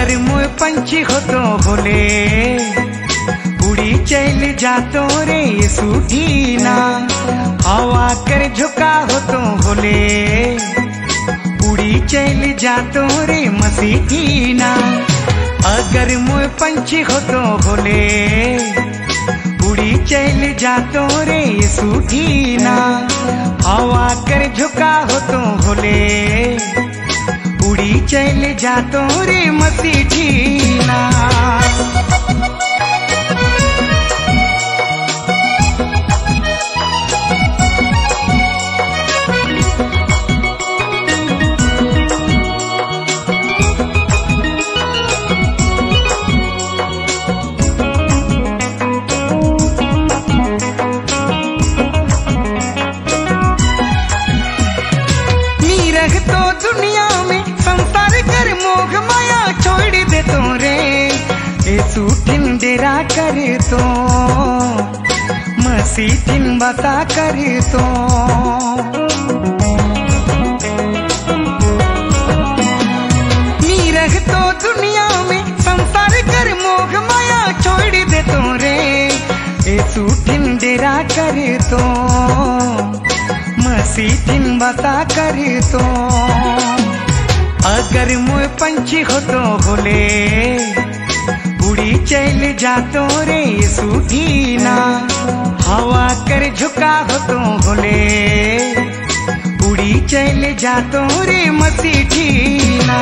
अगर मोय पंछी हो तो बोले उड़ी चल जातो रे सूठी ना। हवा कर झुका हो तो बोले उड़ी चल जातो रे मसीठी ना। अगर मोय पंछी हो तो बोले उड़ी चल जातो रे सूठी ना। हवा कर झुका हो तो बोले उड़ी चल जातो रे मसीठी ना। तो दुनिया में संसार कर मोह माया छोड़ दे तो रे सूठिन डेरा कर तो मसीठिन बसा कर तो। नीरह तो दुनिया में संसार कर मोह माया छोड़ दे तो रे सूठिन डेरा कर तो मसीठिन बसा कर तो। अगर मोय पंछी हो तो बोले उड़ी चल जातो रे सूठी ना। हवा कर झुका हो तो बोले उड़ी चल जातो रे मसीठी ना।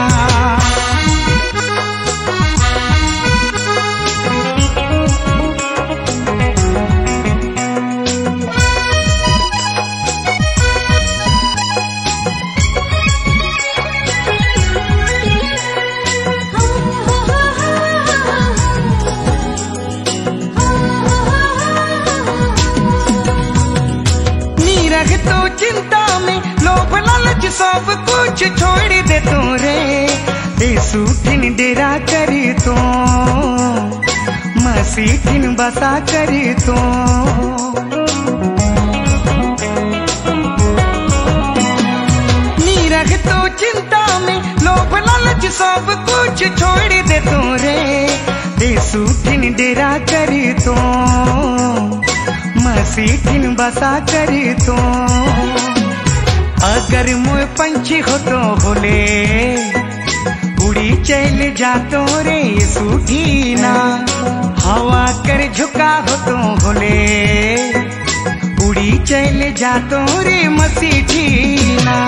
तो चिंता में लोभ लालच सब कुछ छोड़ दे तो रे सूठिन डेरा कर तो मसीठिन बसा कर तो। नीरह तो चिंता में लोभ लालच सब कुछ छोड़ दे तो रे सूठिन डेरा कर तो मसीठिन बसा कर तो। अगर मोय पंछी हो तो बोले उड़ी चल जातो रे सूठी ना। हवा कर झुका हो तो बोले उड़ी चल जातो रे मसीठी ना।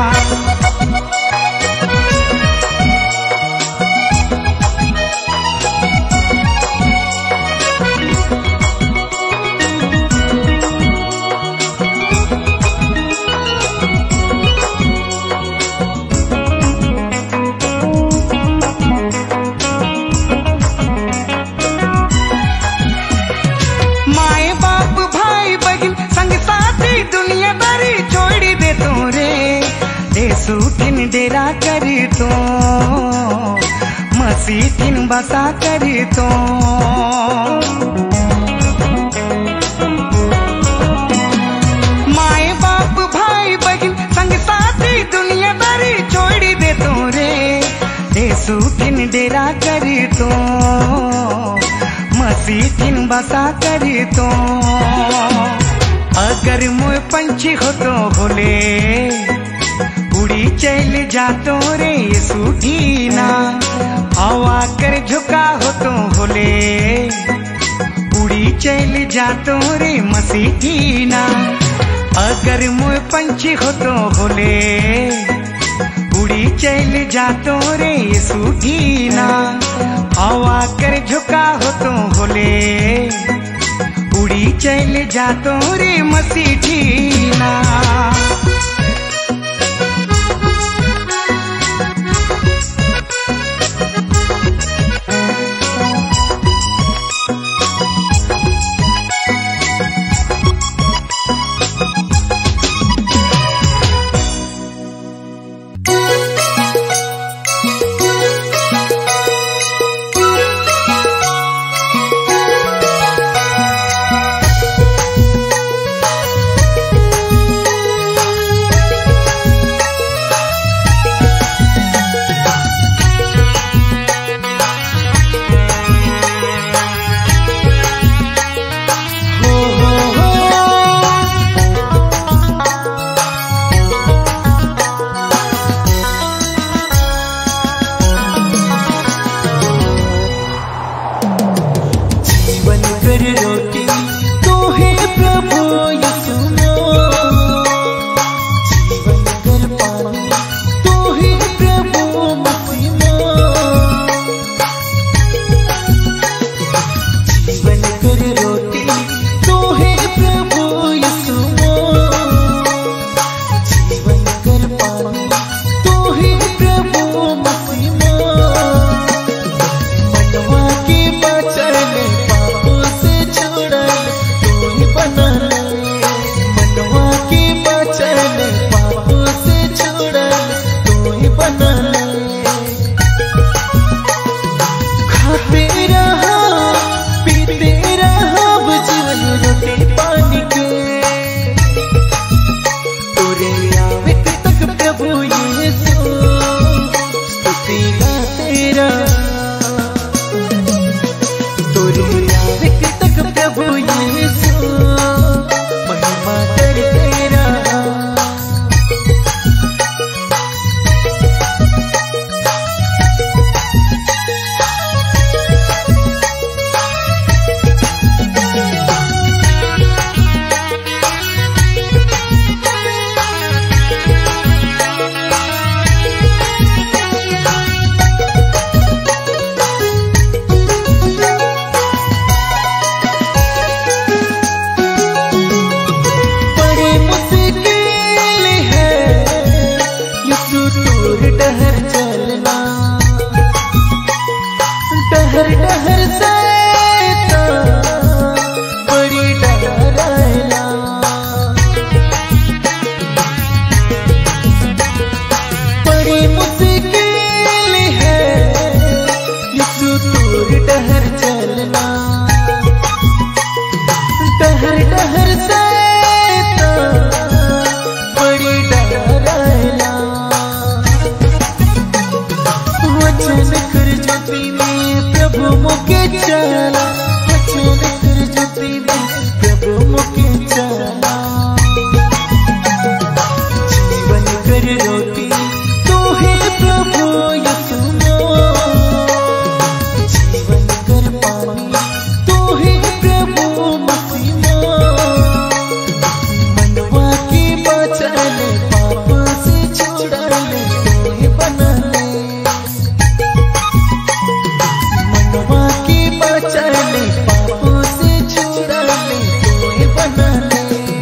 सूठिन डेरा कर तो मसीठिन बसा कर तो। माए बाप भाई बहन संग साथी दुनियादारी छोड़ दे तो रे सूठिन डेरा कर तो मसीठिन बसा कर तो। अगर मोय पंछी हो तो बोले उड़ी चल जातो रे सूठी ना। हवा कर झुका हो तो बोले उड़ी चल जातो रे मसीठी ना। अगर मोय पंछी हो तो बोले उड़ी चल जातो रे सूठी ना। हवा कर झुका हो तो बोले उड़ी चल जातो रे मसीठी ना। बना ले। खाते रहा पीते रहा जीवन रोटी पानी के, तोरे आवे तक प्रभु यीशु स्तुति गाते रहा। तोरे आवे तक प्रभु यीशु महिमा करते रहा। डहर डहर से बड़ी डरायला, बड़ी मुश्किल है यीशु तोर डहर चलना। डहर डहर से बड़ी डरायला, वचन कर ज्योति में प्रभु मुके चला, वचन कर ज्योति में प्रभु मुके चला। जीवन कर रोटी तू है प्रभु यीशु मोर, जीवन कर पानी तू है प्रभु मसीह मोर। मनवा की बचाले पाप से छुड़ाले तू ही बना ले। मनवा की बचाले पापों से छुड़ाले तू ही बना ले।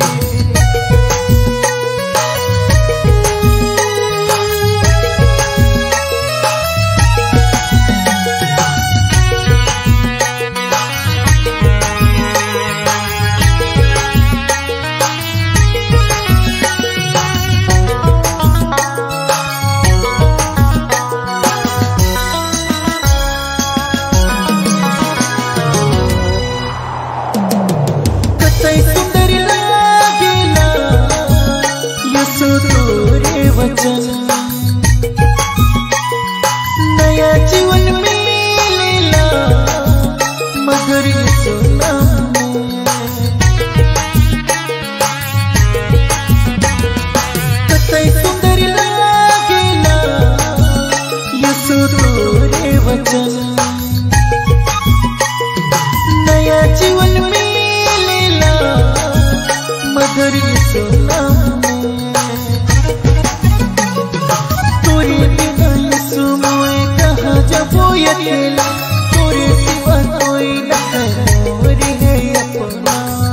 कतई सुंदर लागेला यीशु तोरे वचन, नया जीवन मिलेला मधुर यीशु नाम में। कतई सुंदर लागेला यीशु तोरे वचन, नया जीवन मिलेला मधुर यीशु नाम में। तोरे बिना यीशु मोए कहाँ जाबो अकेला, तोरे सिवा कोई न मोरी है अपना।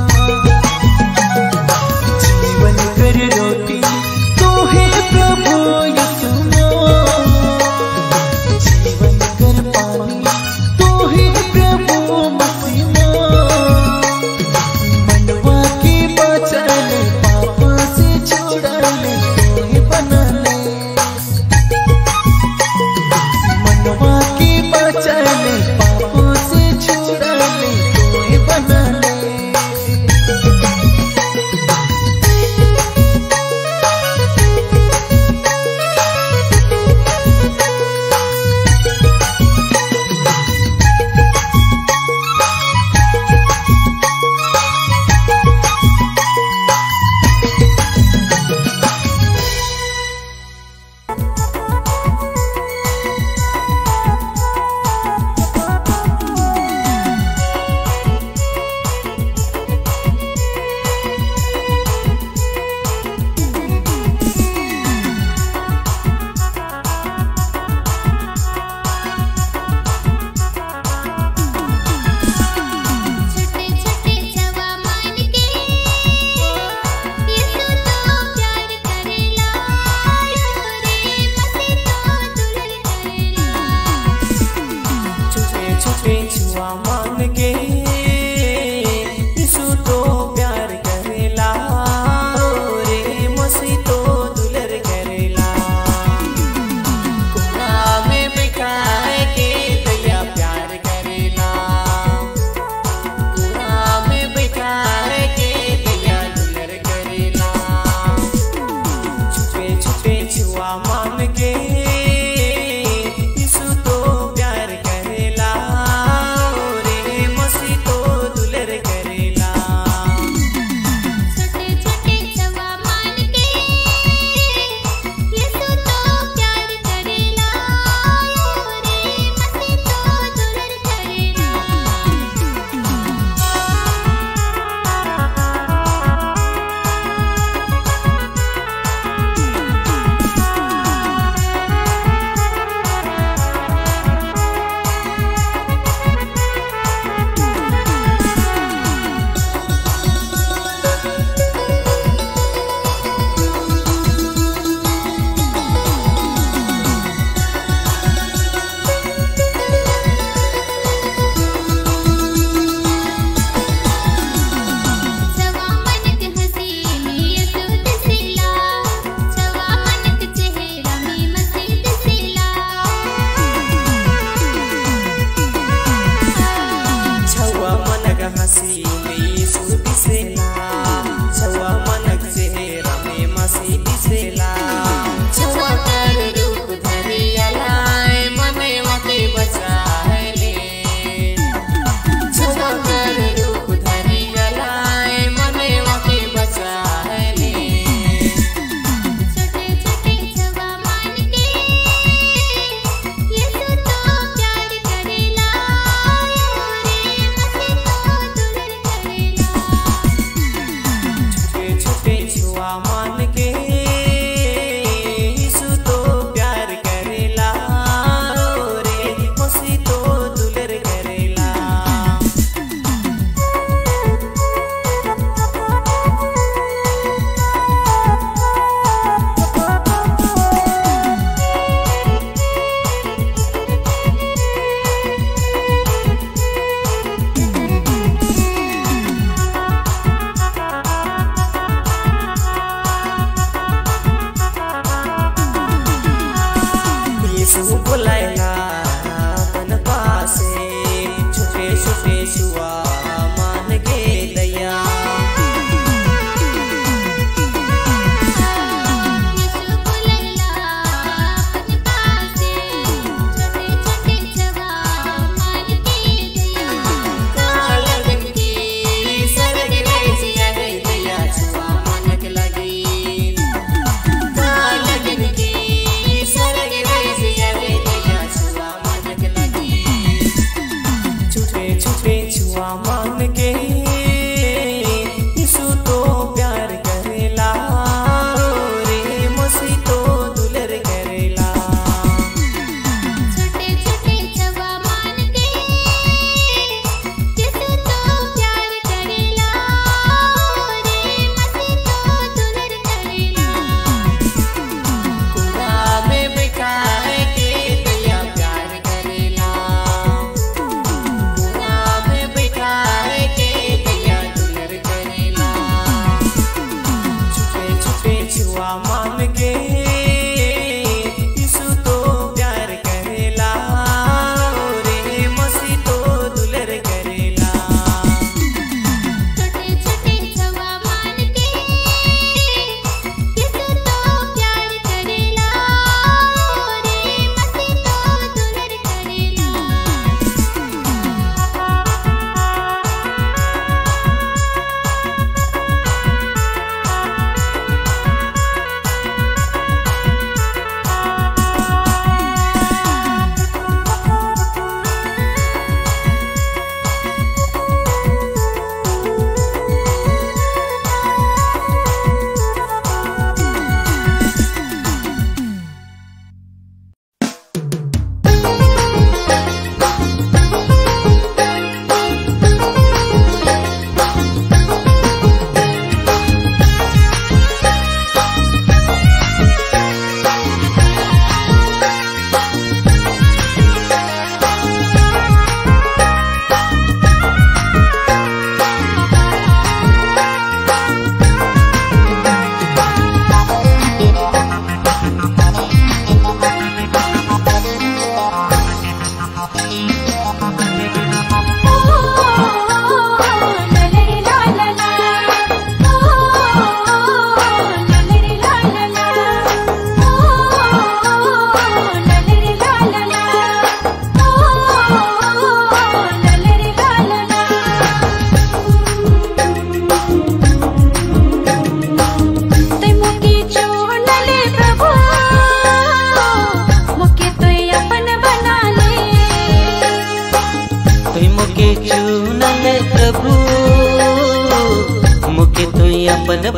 जीवन कर रोटी तू है प्रभु यीशु मोर, जीवन कर पानी तू है प्रभु मसीह मोर। मनवा की बचाले पाप से छुड़ाले तू ही बना ले। मनवा की बचाले पाप से छुड़ाले तू ही बना ले।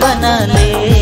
बना ले।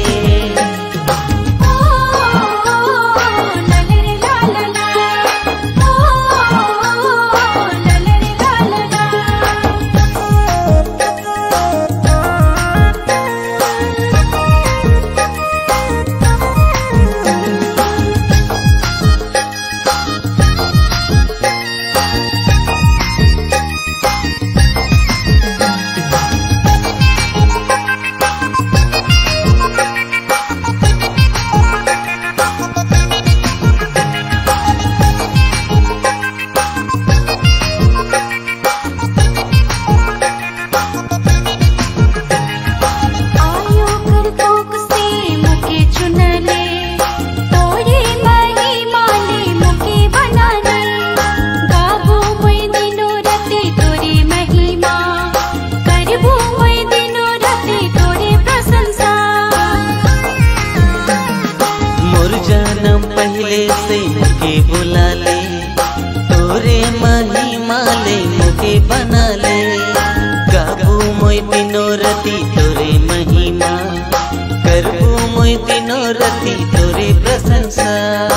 पहले से मुके बुला ले, तोरे महिमा ले मुके बना ले। गाबू मोय दिनो रति तोरे महिमा, करबू मोय दिनो रति तोरे प्रशंसा।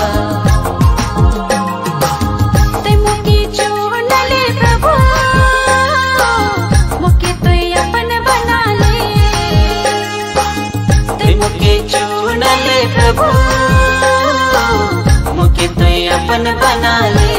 अपन बना ले।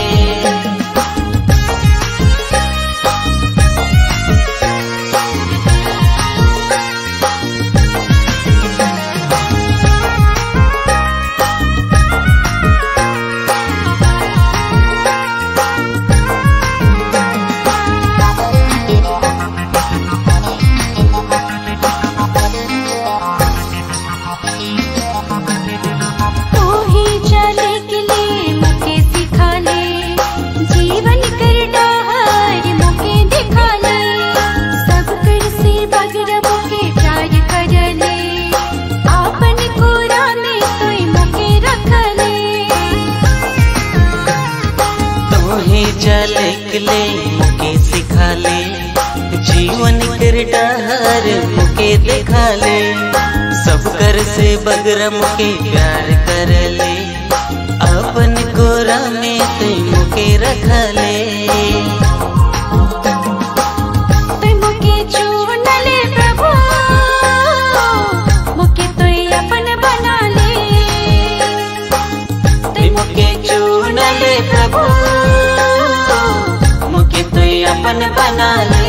ले मुके सिखा ले, जीवन कर डहर मुके दिखा ले। सब कर से बगरा मुके प्यार कर ले, अपन कोरा में तू मुके रख ले। तू मुके चुन ले प्रभु, मुके तू अपन बना ले। तू मुके चुन ले प्रभु, अपन बना ले।